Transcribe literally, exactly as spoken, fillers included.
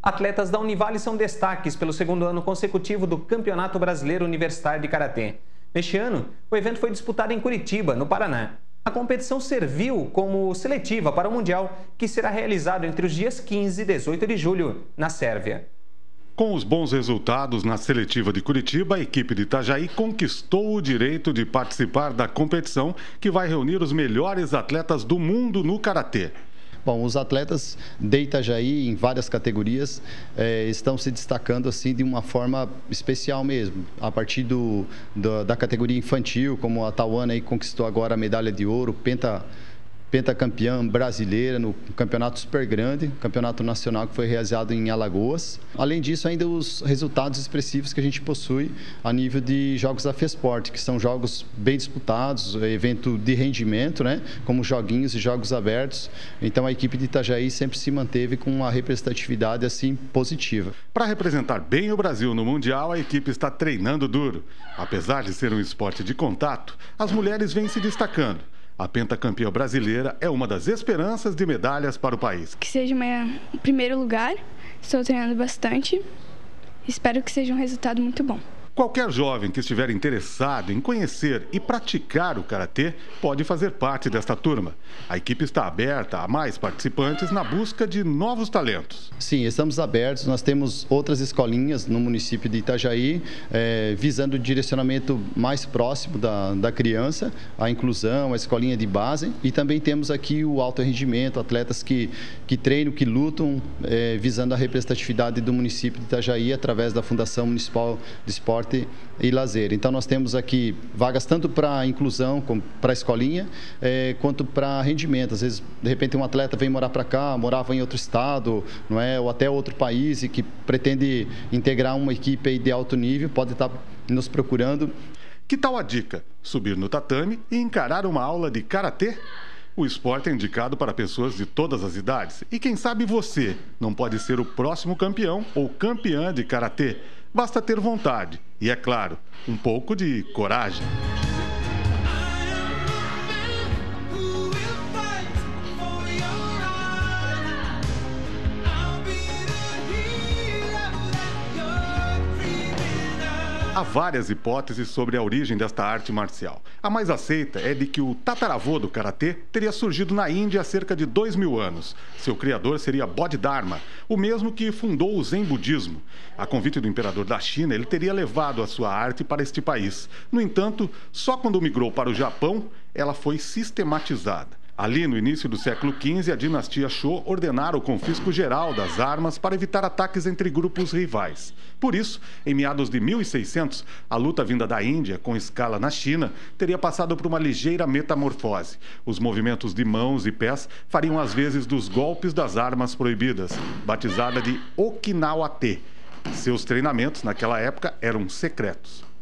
Atletas da Univale são destaques pelo segundo ano consecutivo do Campeonato Brasileiro Universitário de Karatê. Neste ano, o evento foi disputado em Curitiba, no Paraná. A competição serviu como seletiva para o Mundial, que será realizado entre os dias quinze e dezoito de julho, na Sérvia. Com os bons resultados na seletiva de Curitiba, a equipe de Itajaí conquistou o direito de participar da competição que vai reunir os melhores atletas do mundo no karatê. Bom, os atletas de Itajaí, em várias categorias, eh, estão se destacando assim de uma forma especial mesmo. A partir do, do, da categoria infantil, como a Tauana aí conquistou agora a medalha de ouro, penta, pentacampeã brasileira no campeonato super grande, campeonato nacional que foi realizado em Alagoas. Além disso, ainda os resultados expressivos que a gente possui a nível de jogos da FESPORT, que são jogos bem disputados, evento de rendimento, né, como joguinhos e jogos abertos. Então a equipe de Itajaí sempre se manteve com uma representatividade assim positiva. Para representar bem o Brasil no Mundial, a equipe está treinando duro. Apesar de ser um esporte de contato, as mulheres vêm se destacando. A pentacampeã brasileira é uma das esperanças de medalhas para o país. Que seja o primeiro lugar, estou treinando bastante, espero que seja um resultado muito bom. Qualquer jovem que estiver interessado em conhecer e praticar o karatê pode fazer parte desta turma. A equipe está aberta a mais participantes na busca de novos talentos. Sim, estamos abertos. Nós temos outras escolinhas no município de Itajaí, é, visando o direcionamento mais próximo da, da criança, a inclusão, a escolinha de base. E também temos aqui o alto rendimento, atletas que, que treinam, que lutam, é, visando a representatividade do município de Itajaí através da Fundação Municipal de Esporte e Lazer. Então nós temos aqui vagas tanto para inclusão, como para a escolinha, é, quanto para rendimento. Às vezes, de repente, um atleta vem morar para cá, morava em outro estado, não é, ou até outro país e que pretende integrar uma equipe aí de alto nível, pode estar nos procurando. Que tal a dica? Subir no tatame e encarar uma aula de karatê? O esporte é indicado para pessoas de todas as idades. E quem sabe você não pode ser o próximo campeão ou campeã de karatê? Basta ter vontade e, é claro, um pouco de coragem. Há várias hipóteses sobre a origem desta arte marcial. A mais aceita é de que o tataravô do karatê teria surgido na Índia há cerca de dois mil anos. Seu criador seria Bodhidharma, o mesmo que fundou o Zen budismo. A convite do imperador da China, ele teria levado a sua arte para este país. No entanto, só quando migrou para o Japão, ela foi sistematizada. Ali, no início do século quinze, a dinastia Shō ordenara o confisco geral das armas para evitar ataques entre grupos rivais. Por isso, em meados de mil e seiscentos, a luta vinda da Índia, com escala na China, teria passado por uma ligeira metamorfose. Os movimentos de mãos e pés fariam as vezes dos golpes das armas proibidas, batizada de Okinawa-te. Seus treinamentos, naquela época, eram secretos.